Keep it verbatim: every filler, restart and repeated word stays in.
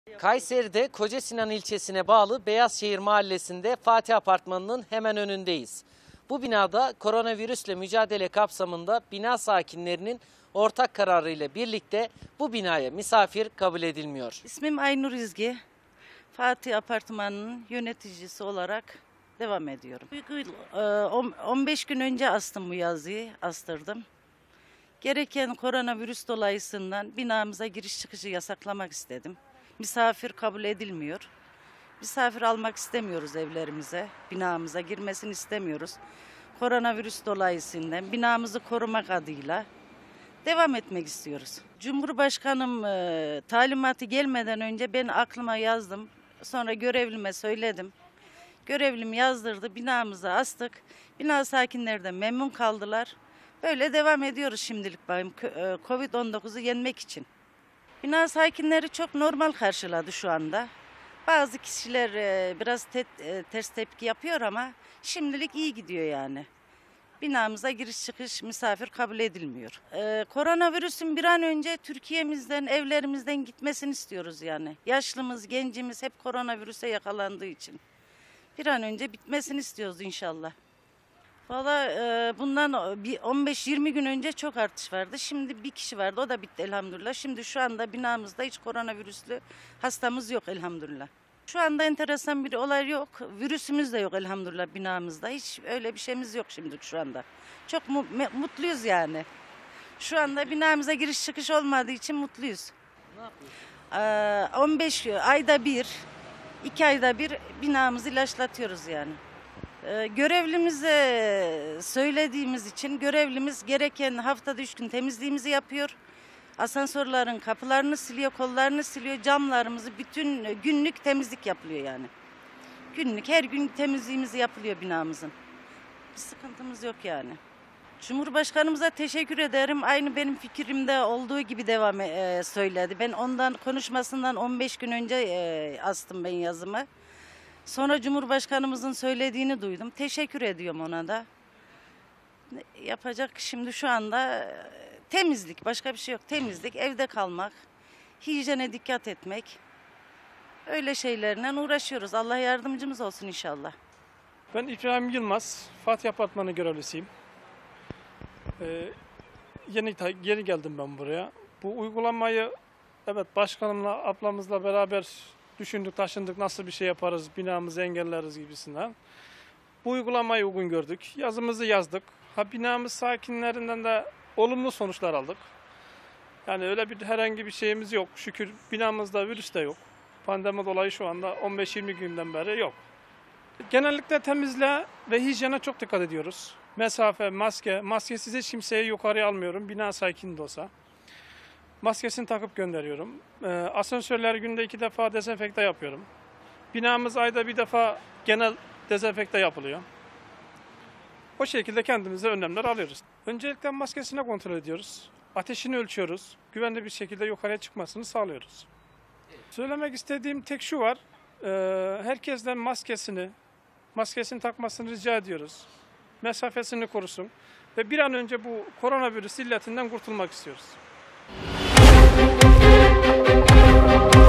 Kayseri'de Kocasinan ilçesine bağlı Beyazşehir Mahallesi'nde Fatih Apartmanı'nın hemen önündeyiz. Bu binada koronavirüsle mücadele kapsamında bina sakinlerinin ortak kararıyla birlikte bu binaya misafir kabul edilmiyor. İsmim Aynur İzgi. Fatih Apartmanı'nın yöneticisi olarak devam ediyorum. on beş gün önce astım bu yazıyı, astırdım. Gereken koronavirüs dolayısından binamıza giriş çıkışı yasaklamak istedim. Misafir kabul edilmiyor. Misafir almak istemiyoruz evlerimize, binamıza girmesini istemiyoruz. Koronavirüs dolayısıyla binamızı korumak adıyla devam etmek istiyoruz. Cumhurbaşkanım e, talimatı gelmeden önce ben aklıma yazdım. Sonra görevlime söyledim. Görevlim yazdırdı, binamıza astık. Bina sakinleri de memnun kaldılar. Böyle devam ediyoruz şimdilik bayım kovid on dokuzu yenmek için. Bina sakinleri çok normal karşıladı şu anda. Bazı kişiler e, biraz te e, ters tepki yapıyor ama şimdilik iyi gidiyor yani. Binamıza giriş çıkış misafir kabul edilmiyor. Ee, koronavirüsün bir an önce Türkiye'mizden, evlerimizden gitmesini istiyoruz yani. Yaşlımız, gencimiz hep koronavirüse yakalandığı için. Bir an önce bitmesini istiyoruz inşallah. Valla e, bundan bir on beş yirmi gün önce çok artış vardı. Şimdi bir kişi vardı, o da bitti elhamdülillah. Şimdi şu anda binamızda hiç koronavirüslü hastamız yok elhamdülillah. Şu anda enteresan bir olay yok. Virüsümüz de yok elhamdülillah binamızda. Hiç öyle bir şeyimiz yok şimdi şu anda. Çok mu mutluyuz yani. Şu anda binamıza giriş çıkış olmadığı için mutluyuz. Ne yapıyorsun? Ee, on beş ayda bir, iki ayda bir binamızı ilaçlatıyoruz yani. Ee, görevlimize söylediğimiz için görevlimiz gereken haftada üç gün temizliğimizi yapıyor. Asansörlerin kapılarını siliyor, kollarını siliyor, camlarımızı bütün günlük temizlik yapılıyor yani. Günlük her gün temizliğimizi yapılıyor binamızın. Bir sıkıntımız yok yani. Cumhurbaşkanımıza teşekkür ederim. Aynı benim fikrimde olduğu gibi devam e, söyledi. Ben ondan konuşmasından on beş gün önce e, astım ben yazımı. Sonra Cumhurbaşkanımızın söylediğini duydum. Teşekkür ediyorum ona da. Yapacak şimdi şu anda temizlik, başka bir şey yok. Temizlik, evde kalmak, hijyene dikkat etmek. Öyle şeylerle uğraşıyoruz. Allah yardımcımız olsun inşallah. Ben İbrahim Yılmaz, Fatih Apartmanı görevlisiyim. Ee, yeni geri geldim ben buraya. Bu uygulamayı evet başkanımla, ablamızla beraber düşündük, taşındık, nasıl bir şey yaparız, binamızı engelleriz gibisinden. Bu uygulamayı uygun gördük. Yazımızı yazdık. Ha, binamız sakinlerinden de olumlu sonuçlar aldık. Yani öyle bir herhangi bir şeyimiz yok. Şükür binamızda virüs de yok. Pandemi dolayı şu anda on beş yirmi günden beri yok. Genellikle temizliğe ve hijyene çok dikkat ediyoruz. Mesafe, maske, maskesiz hiç kimseyi yukarıya almıyorum. Bina sakin de olsa. Maskesini takıp gönderiyorum. Ee, asansörler günde iki defa dezenfekte yapıyorum. Binamız ayda bir defa genel dezenfekte yapılıyor. O şekilde kendimize önlemler alıyoruz. Öncelikle maskesini kontrol ediyoruz. Ateşini ölçüyoruz. Güvenli bir şekilde yukarıya çıkmasını sağlıyoruz. Evet. Söylemek istediğim tek şu var. E, herkesten maskesini, maskesini takmasını rica ediyoruz. Mesafesini korusun. Ve bir an önce bu koronavirüs illetinden kurtulmak istiyoruz.